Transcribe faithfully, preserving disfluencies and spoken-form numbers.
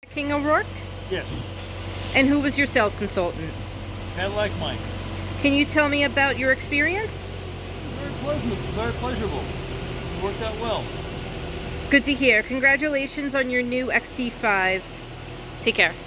King O'Rourke? Yes. And who was your sales consultant? Cadillac Mike. Can you tell me about your experience? Very pleasant, very pleasurable. It worked out well. Good to hear. Congratulations on your new X T five. Take care.